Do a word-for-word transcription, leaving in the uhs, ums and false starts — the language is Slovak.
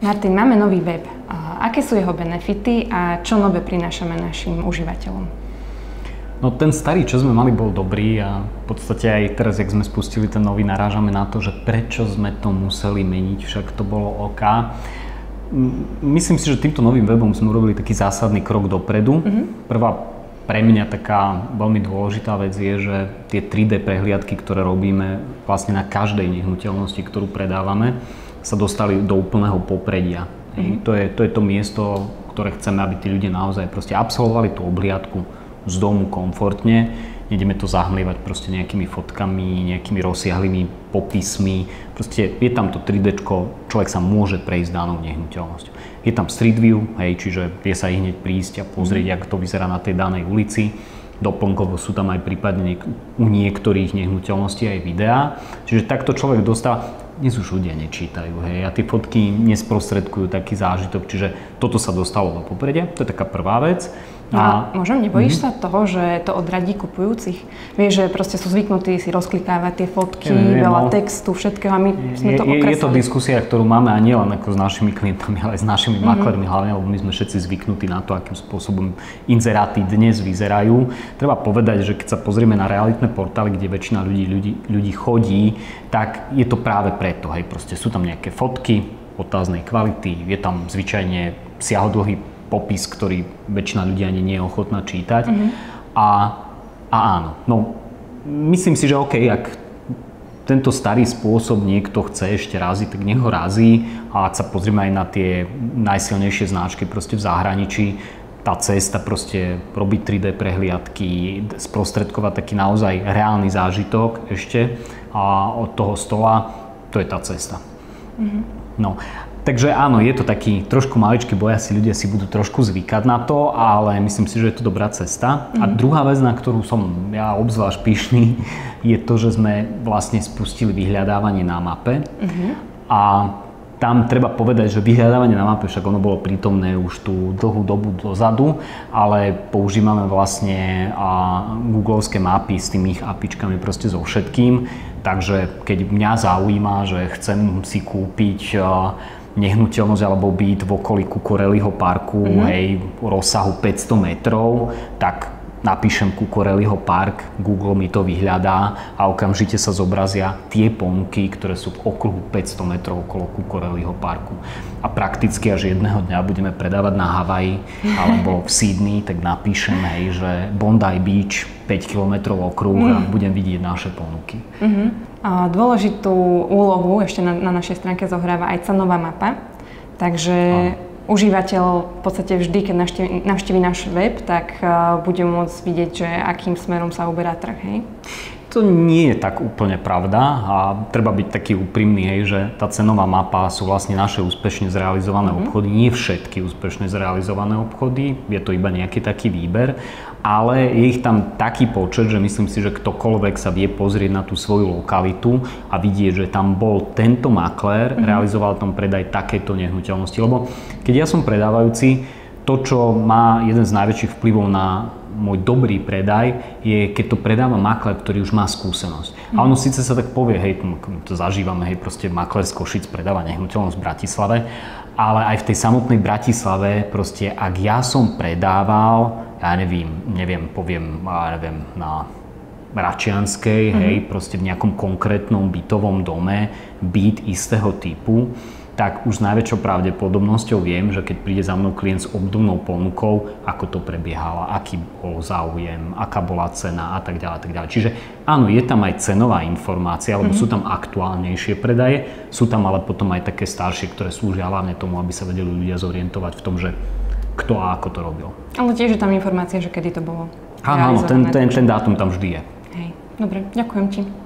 Martin, máme nový web. Aké sú jeho benefity a čo nové prinášame našim užívateľom? No ten starý, čo sme mali, bol dobrý a v podstate aj teraz, jak sme spustili ten nový, narážame na to, že prečo sme to museli meniť, však to bolo OK. Myslím si, že týmto novým webom sme urobili taký zásadný krok dopredu. Mm-hmm. Prvá pre mňa taká veľmi dôležitá vec je, že tie tri dé prehliadky, ktoré robíme vlastne na každej nehnuteľnosti, ktorú predávame, sa dostali do úplného popredia. Mm-hmm. To je, to je to miesto, ktoré chceme, aby tí ľudia naozaj proste absolvovali tú obhliadku z domu komfortne. Nejdeme to zahmlievať proste nejakými fotkami, nejakými rozsiahlými popismi. Proste je tam to tri déčko, človek sa môže prejsť danou nehnuteľnosťou. Je tam Street View, hej, čiže vie sa i hneď prísť a pozrieť, mm. ako to vyzerá na tej danej ulici. Doplnkovo sú tam aj prípadne niek- u niektorých nehnuteľností aj videá. Čiže takto človek dostáva, dnes už ľudia nečítajú, hej, a tie fotky nesprostredkujú taký zážitok, čiže toto sa dostalo do popredia, to je taká prvá vec. A, a možno nebojíš mm-hmm. sa toho, že to odradí kupujúcich? Vieš, že proste sú zvyknutí si rozklikávať tie fotky, je, veľa no, textu, všetkého a my sme je, to okresali. Je to diskusia, ktorú máme a nielen ako s našimi klientami, ale aj s našimi mm-hmm. maklermi hlavne, lebo my sme všetci zvyknutí na to, akým spôsobom inzeráty dnes vyzerajú. Treba povedať, že keď sa pozrieme na realitné portály, kde väčšina ľudí, ľudí, ľudí chodí, tak je to práve preto, hej, proste sú tam nejaké fotky otáznej kvality, je tam zvyčajne siahodlhý popis, ktorý väčšina ľudí ani nie je ochotná čítať. Mm-hmm. A, a áno, no myslím si, že OK, ak tento starý spôsob niekto chce ešte raziť, tak nech ho razí. A ak sa pozrieme aj na tie najsilnejšie značky proste v zahraničí, tá cesta proste robiť tri dé prehliadky, sprostredkovať taký naozaj reálny zážitok ešte a od toho stola, to je tá cesta. Mm-hmm. No. Takže áno, je to taký trošku maličký boj, asi ľudia si budú trošku zvykať na to, ale myslím si, že je to dobrá cesta. Mm. A druhá vec, na ktorú som ja obzvlášť pyšný, je to, že sme vlastne spustili vyhľadávanie na mape. Mm-hmm. A tam treba povedať, že vyhľadávanie na mape, však ono bolo prítomné už tú dlhú dobu dozadu, ale používame vlastne googlovské mapy s tými ich apičkami proste so všetkým. Takže keď mňa zaujíma, že chcem si kúpiť nehnuteľnosť alebo byt v okolí Cucurelliho parku, mm-hmm. hej, rozsahu päťsto metrov, tak napíšem Cucurelliho park, Google mi to vyhľadá a okamžite sa zobrazia tie ponuky, ktoré sú v okruhu päťsto metrov okolo Cucurelliho parku. A prakticky až jedného dňa budeme predávať na Havaji alebo v Sydney, tak napíšem, hej, že Bondi Beach, päť kilometrov okruh mm. a budem vidieť naše ponuky. Mm-hmm. A dôležitú úlohu ešte na, na našej stránke zohráva aj cenová mapa. Takže a. užívateľ v podstate vždy, keď navštívi, navštívi náš web, tak uh, bude môcť vidieť, že akým smerom sa uberá trh, hej? To nie je tak úplne pravda a treba byť taký úprimný, hej, že tá cenová mapa sú vlastne naše úspešne zrealizované mm-hmm. obchody, nie všetky úspešne zrealizované obchody, je to iba nejaký taký výber, ale je ich tam taký počet, že myslím si, že ktokoľvek sa vie pozrieť na tú svoju lokalitu a vidieť, že tam bol tento maklér, mm-hmm. realizoval tam predaj takéto nehnuteľnosti, lebo keď ja som predávajúci, to, čo má jeden z najväčších vplyvov na môj dobrý predaj, je keď to predáva maklér, ktorý už má skúsenosť. Mm. A ono síce sa tak povie, hej, to zažívame, hej, proste maklér z Košíc predáva nehnuteľnosť v Bratislave, ale aj v tej samotnej Bratislave, proste ak ja som predával, ja neviem, neviem, poviem, ja neviem, na Račianskej, mm. hej, proste v nejakom konkrétnom bytovom dome, byt istého typu, tak už s najväčšou pravdepodobnosťou viem, že keď príde za mnou klient s obdobnou ponukou, ako to prebiehalo, aký bol záujem, aká bola cena a tak ďalej, a tak ďalej. Čiže áno, je tam aj cenová informácia, alebo mm-hmm. sú tam aktuálnejšie predaje, sú tam ale potom aj také staršie, ktoré slúžia hlavne tomu, aby sa vedeli ľudia zorientovať v tom, že kto a ako to robil. Ale tiež je tam informácia, že kedy to bolo. Áno, áno, ten, ten, ten dátum tam vždy je. Hej, dobre, ďakujem ti.